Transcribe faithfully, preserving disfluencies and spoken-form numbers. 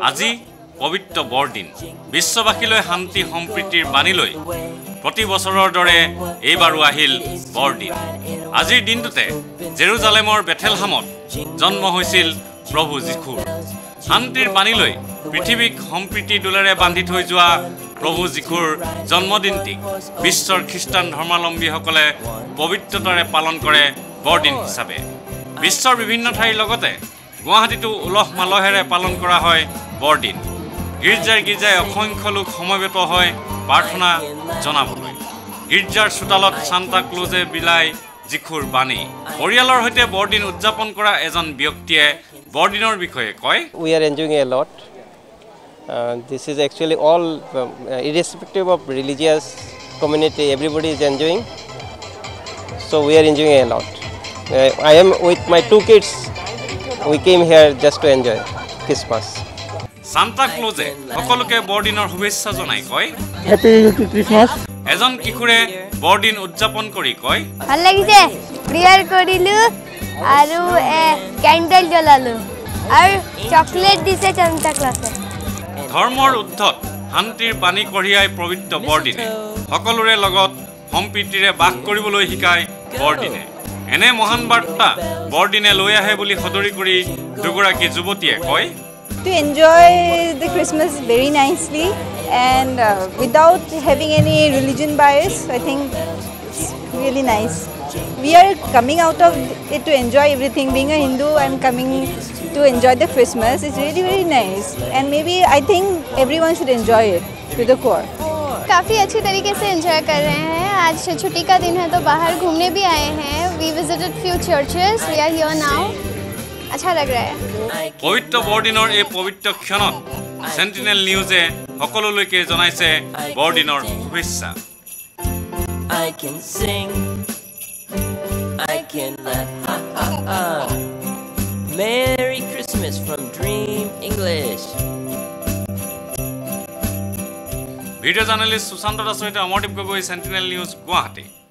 আজি পবিত্ৰ বৰদিন বিশ্ববাসীলৈ শান্তি সম্প্ৰীতিৰ বাণী লৈ প্ৰতি বছৰৰ দৰে এইবাৰো আহিল বৰদিন আজিৰ দিনটোতে জেৰুজালেমৰ বেথেলহামত জন্ম হৈছিল প্ৰভু যীশুৰ শান্তিৰ বাণী লৈ পৃথিৱীক সম্প্ৰীতি দোলেৰে বান্ধি থৈ যোৱা প্ৰভু যীশুৰ জন্মদিনটি বিশ্বৰ খ্ৰীষ্টান ধৰ্মাৱলম্বীসকলে পবিত্ৰতাৰে পালন কৰে বৰদিন হিচাপে বিশ্বৰ বিভিন্ন ঠাইৰ লগতে গুৱাহাটীতো উলহ মালহেৰে পালন কৰা হয় বৰদিন গিৰ্জাৰ গিৰ্জাই অসংখ্য লোক সমবেত হয় প্ৰাৰ্থনা জনাবলৈ গিৰ্জাৰ চোতালত সান্তা ক্লজে বিলাই যীশুৰ বাণী পৰিয়ালৰ সৈতে বৰদিন উদযাপন কৰা এজন ব্যক্তিয়ে বৰদিনৰ বিষয়ে কয় We are enjoying a lot. Uh, this is actually all uh, irrespective of religious community, everybody is enjoying. So we are enjoying a lot. Uh, I am with my two kids. We came here just to enjoy Christmas. Santa ক্লজে সকলোকে বৰদিনৰ শুভেচ্ছা জনাই কয় happy Christmas এজন কিশোৰে বৰদিন উদযাপন কৰি কয় ভাল লাগিছে প্ৰেয়াৰ কৰিলো আৰু ক্যান্ডেল জ্বলালো আৰু চকলেট দিছে সান্তা ক্লজে ধৰ্মৰ উদ্ধত শান্তিৰ বাণী কঢ়িয়াই পবিত্ৰ বৰদিনে সকলোৰে লগত সম্প্ৰীতিৰে বাস কৰিবলৈ শিকায় বৰদিনে এনে মহান বাৰ্তা বৰদিনে লৈ আহে বুলি সদৰি কৰি দুগৰাকী যুৱতীয়ে কয় To enjoy the Christmas very nicely and uh, without having any religion bias, I think it's really nice. We are coming out of it to enjoy everything. Being a Hindu, I'm coming to enjoy the Christmas. It's really very nice, and maybe I think everyone should enjoy it to the core. काफ़ी अच्छी तरीके से enjoy कर रहे हैं आज छुट्टी का दिन है तो बाहर घूमने भी आए हैं we visited few churches we are here now अच्छा लग रहा है পবিত্ৰ বৰদিনৰ এই পবিত্ৰ ক্ষণত সেন্টিনেল নিউজে সকলোলৈকে জনাইছে বৰদিনৰ শুভেচ্ছা I can sing I can laugh ha ha ha Merry Christmas from Dream English video journalist Sushant দাসৰ সৈতে অমৰদীপ গগৈ সেন্টিনেল নিউজ গুৱাহাটী